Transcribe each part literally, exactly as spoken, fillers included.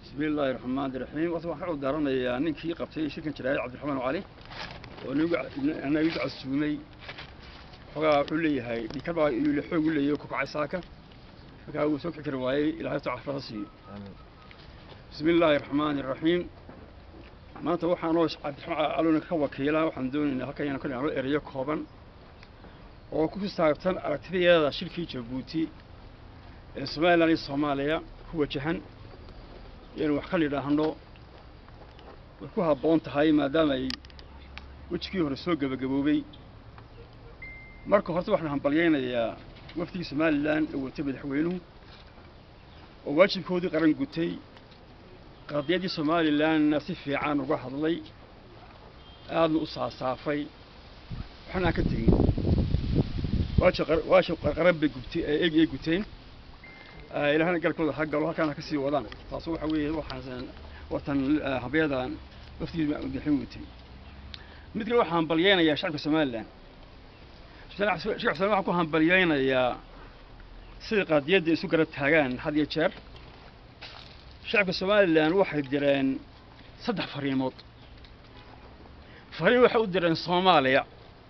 بسم الله الرحمن الرحيم وطبعا حاول دارنا يا نينكي قبتي شركة جلال عبد الرحمن وعلي ونوقع أنا يوقع السومي حقا حولي هاي بكبا يولي حوق لي يوكو عساكا فكاو سوك كرواي إلى هاي تعرف راسي بسم الله الرحمن الرحيم ما توحى نوش عبد الرحمن قالوا نكوا كيلا وحندون إن هكا ينكون يعملوا إريا كوبا وكل ساعتين أكتفي هذا شركة جيبوتي الصومالي الصومالية هو جهن يعني وحكي له هنو وكوها بونت هاي ما دام أي وتشكيه رسوق بجبوبي مركو هرتو إحنا هنبلينا يا وفتي سمال لان وتبي حوينه وواجب كودي قرن قتي قضية دي سمال لان نصيف في عام واحد لي هذا نقصها صافي وإحنا كتير واجب واجب قرب بقتي إيه إيه قتين إلى هنا قال كل حق الله كان كسي وضان تصوح ويه وحزن وطن حبيضان وفتي بحوتي مثل وحنا بلينا يا شعب سوماليلاند شعب سوماليلاند وحنا بلينا يا سيقة يد سكرة تاجان هذه الشر شعب سوماليلاند واحد درين صدح فريموت فريم واحد درين صوماليا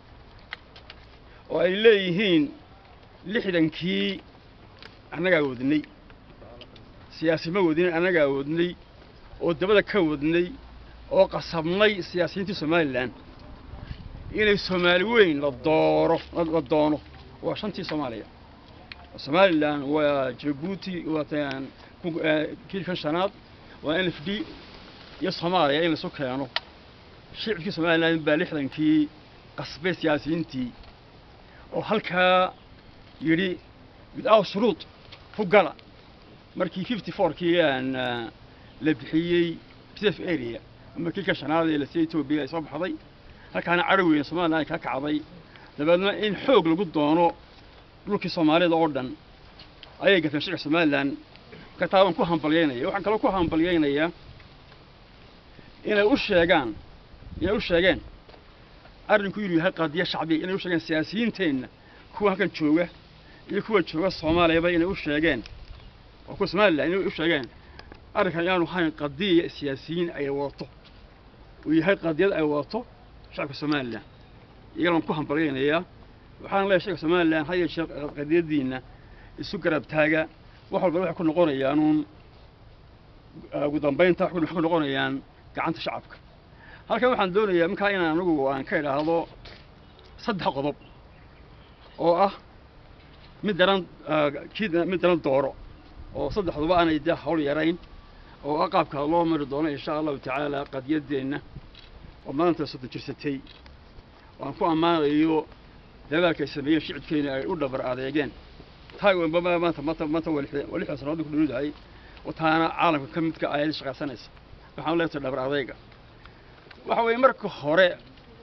وإليهين لحدا كي أنا جاودني سياسي ما ودني أنا جاودني ودبنا كودني وقسمني سياسيين في سوماليلاند إلى الصوماليين للدور للدونه وشنتي صوماليا سوماليلاند وجيبوتي وتان كيف شنات وإن في دي يصوماليا إلى سكانه شعب في سوماليلاند بالحدا كي قصبي سياسيين تي وهلكا يري بدأوا شروط فقلا مركي خمسة وخمسين كيان لبحيي بسيف إيريا أما كل كشان هذا اللي سيتو بيا صباح هذي هكان عروي صومالي هكا عضي لبنا إن حوق لقدونه لوكي صومالي الأردن أي قتل شيء صوماليلاند كتابهم كوهم بليانية وحن كلو كوهم بليانية إن وش يجان إن وش يجان أرن كيلو هالقضية شعبية إن وش يجان سياسيين تين كوا هكان شوه يكون شوه الصومالي بين وش يجان وكل سوماليلاند إن وش يجان أركان يعني هاي قضية سياسيين أي وطو وهي قضية أي وطو شعب الصوماليلاند يقولون كوهم بليانية وحان الله شعب الصوماليلاند هاي قضية دينا السكر بتاعها waxaa walba waxa ku noqonayaan uun ugu dambeynta waxa ku noqonayaan gacanta shacabka halkan waxaan doonayaa markaa inaan anigu aan ka ilaahdo saddex qodob oo ah mid daran kid mid daran dooro oo saddexduba aanay daa hawl yarayn oo aqaabka loo mari doono insha Allah ta'ala qadiyadeena oo maanta soo jirsatay waan ku amaanayo dadaalka sameeyay shicibkeena ay u dhabar adeegeen تايوان بابا ما ما ما تولي ولي حسن هذا كله جاي وتانا عالم كم كأيل شقة سنة بحاول لا تدبر عليك وحوي مركو خراء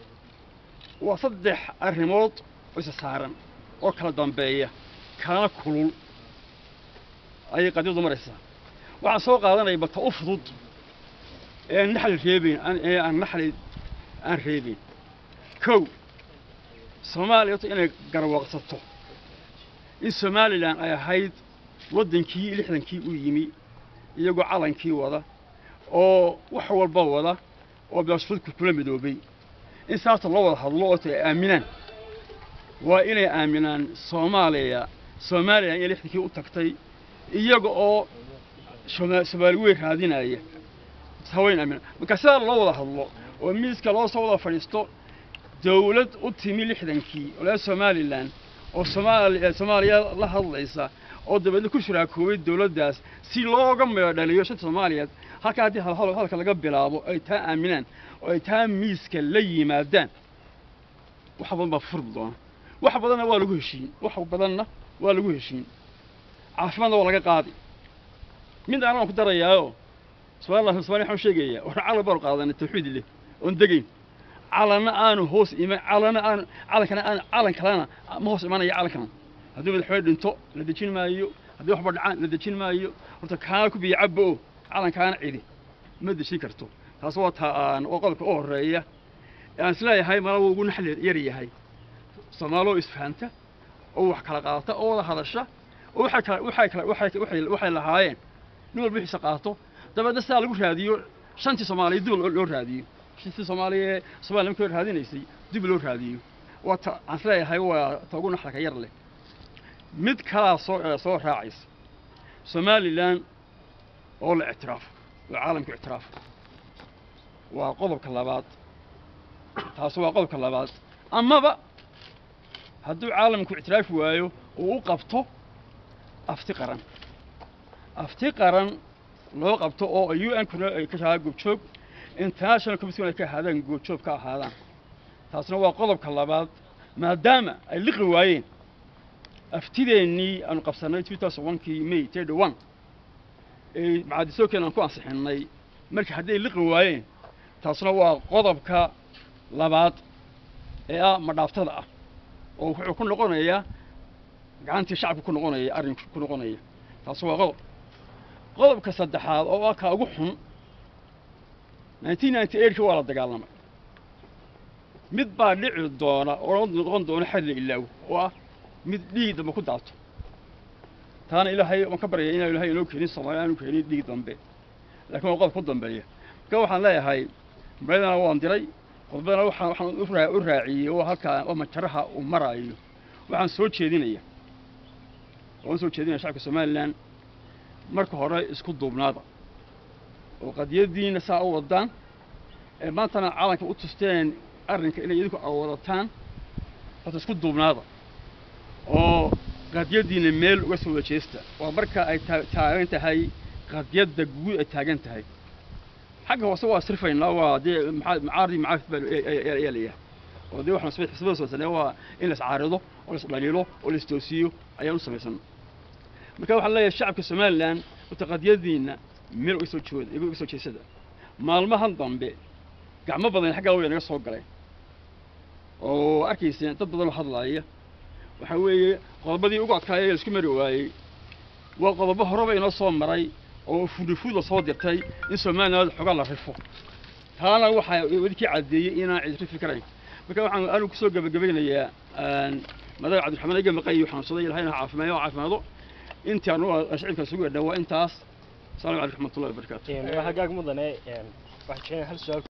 وصدح الريموت ويسسارن وكل دمبية كان كل أي قديم مرسى وعن سوق هذا يبقى أفضل النحل الريبين أن النحل الريبين كو سومالي يطينا قروا قصته إن سوماليلاند أي هيد ودنكي لحدنكي ويمي يجوا علنكي وذا أو وحول بوذا أو بيشفط كل مدوبي إن ساعة الله وضح الله آمنا وإلى آمنا سوماليا سوماليا يعني لحدنكي وتكتي يجوا سوماليوي هذين أيه سوين آمنا مكسر الله وضح الله وميزك الله صوّد فريستو دولة أتمي لحدنكي ولا سوماليلاند oo Soomaaliya Soomaaliya la hadlaysa oo dibadda ku shiraakoobay dawladdaas si looga meedhaliyo shanta Soomaaliyeed halka hadii hal hal halka laga bilaabo ay taa aaminaan oo ay taa miiska la yimaadaan wax badan ba furdoon wax badanna waa lagu heshiin wax badanna waa lagu heshiin caafimaadna waa laga qaadi mid aan ku darayaayo Soomaaliya Soomaaliya waxa sheegaya wax calaamad bar qaadan tawxiid leh oo degay علنا أنا هوس إيمان علنا أنا على كنا أنا على كلامنا ما هوس إيمان يا على كلام هذول الحوار دنتو لديشين ما يو هذول حبر عن لديشين ما يو ورتكانك بيعبوا على كان عيدي ما دشي كرتو تصوتها أنا وقلك أوه رأيه يعني سلاي هاي ما هو يقول نحل يري هاي صنالو إسفهانته أو حكلاقاته أو هذا الشيء وحكلا وحكلا وحكلا وحكلا وحكلا هاين نور بيح سقاطه dabadna saa lagu raadiyo shantii Soomaaliyeed dib loo raadiyo shantii Soomaaliyeed Soomaaliyeed ka raadinaysay dib loo raadiyo wata aan leeyahay waa tooguna xalka yar leh mid kala soo soo raacis Somaliland oo la اعتراف والعالم كاعتراف وقضبك اللبات تاسوا قضبك اللبات أما بقى هدو عالم كاعتراف وايو وقفته افتقرا افتقرا لو قبته او يو ان كنا كشا غوبشوب انترناشونال كوميسيون كهذا غوبشوب كهذا تاسنا waa qodobka labaad maadaama ay liqi waayeen aftideeni aan qabsanay two thousand one kii May thirty-one ee macaadiso keenan ku ansixinay markii haday liqi waayeen taasna waa qodobka labaad ee ah madhaaftada ah oo wuxuu ku noqonayaa gacantii shacabku ku noqonaya arinku ku noqonaya taas waa qodob qodobka saddexaad oo ah ka ugu xun nineteen ninety-eight waa la dagaalamay mid baa dhici doona oo noqon doona xal ilaaw oo ah mid dhiig dambe ku daato taana ilaahay waan ka baryay inuu ilaahay inoo keenin Soomaaliya inuu keenin dhiig dambe laakiin waa qodob ku dambeeya ka waxaan leeyahay baydana waan diray qodobada waxaan waxaan u raaciyay oo halka oo majaraha u marayo waxaan soo jeedinayaa oo soo jeedinaya shacabka Soomaaliland marka hore isku duubnaada oo qadiyadiina saa u wadaan ee maantana caalamka u tusteen arrinka inay idinku awoodataan hada isku duubnaada oo qadiyadiina meel uga soo wajeesta waa marka ay taagan tahay qadiyada guud ay taagan tahay xagga hoose waa sirfaynaa waa macaardi macaafid baa yeelaya oo dee waxaan sameeyay xisbada soo sanay waa in la iscaarido oo la isdhaliilo oo la istoosiyo ayaan u samaysan marka waxaan leeyahay shacabka Soomaaliland mutaqadiyadiina meel uga soo jooda iyagu uga soo jeesada maalmahan dambe gacmo badan xagga weyn naga soo galay oo arkayseen dad badan oo hadlaaya waxa weeye qodobadii ugu adkaayay isku mari waayay waa qodobo horeba inoo soo maray oo fudufuud la soo dirtay in Soomaaliland xogaa la rifo taana waxa wadkii cadeeyay inaan cid rifi karayn marka waxaan aanu ku soo gabagabeynayaa madax Cabdiraxmaan Eege Maqay waxaan soo ilaahay caafimaad caafimaado inta aanu shacabka sugu dhawaa intaas salaamu calaykum wa rahmatullahi wa barakaatuh waxa gaag mudane waxa hal su'aal